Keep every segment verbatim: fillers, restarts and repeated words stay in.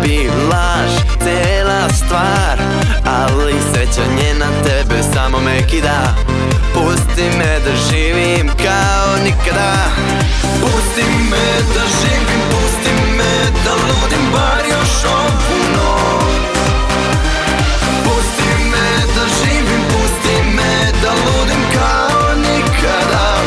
bi laž, cela stvar, ali sećanje na tebe samo me kida. Pusti me da živim kao nikada. Pusti me da živim, pusti me da ludim bar još ovu noć. Pusti me da živim, pusti me da ludim kao nikada.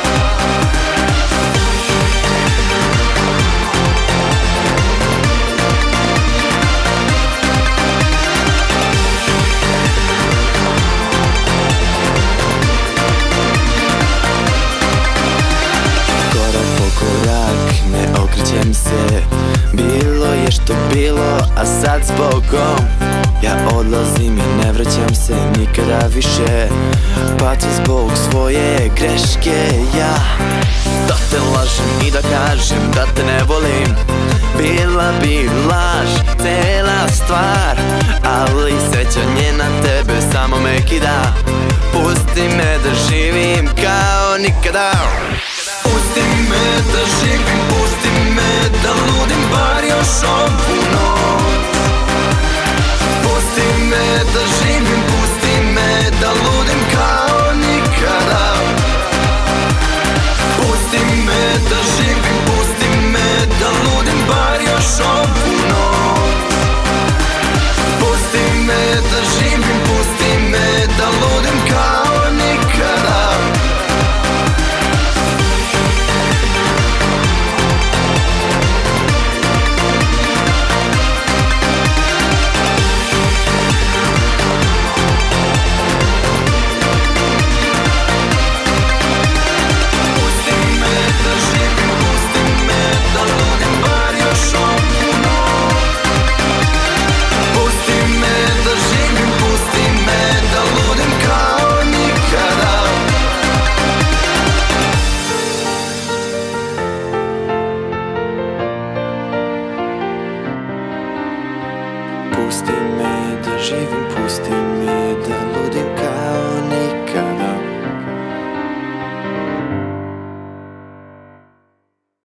Okrećem se, bilo je što bilo, a sad s Bogom ja odlazim i ne vraćam se nikada više. Patim zbog svoje greške ja. Da te lažem i da kažem da te ne volim, bila bi laž, cela stvar, ali sećanje na tebe samo me kida. Pusti me da živim kao nikada. Pusti me da živim, pusti me da ludim bar još ovu noć. Pusti me da živim, pusti me da ludim kao nikada. Pusti me da živim, pusti me da ludim bar još ovu noć. Pusti me da živim, pusti me da ludim kao nikada. Pusti me da živim, pusti me da ludim